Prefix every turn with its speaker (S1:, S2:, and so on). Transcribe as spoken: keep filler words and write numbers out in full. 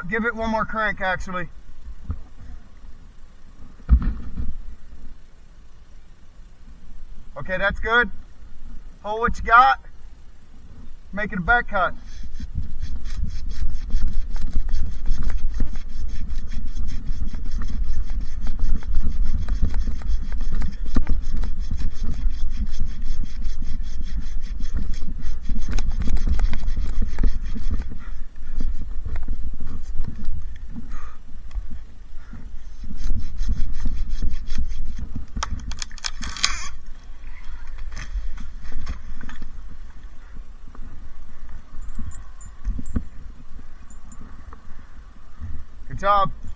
S1: give it one more crank actually. Okay, that's good. Hold what you got. Make it a back cut. Good job.